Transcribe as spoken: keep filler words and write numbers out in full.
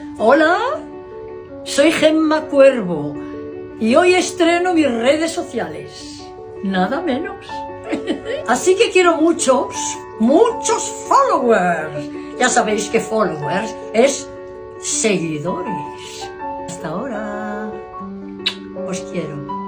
Hola, soy Gemma Cuervo y hoy estreno mis redes sociales, nada menos. Así que quiero muchos, muchos followers. Ya sabéis que followers es seguidores. Hasta ahora, os quiero.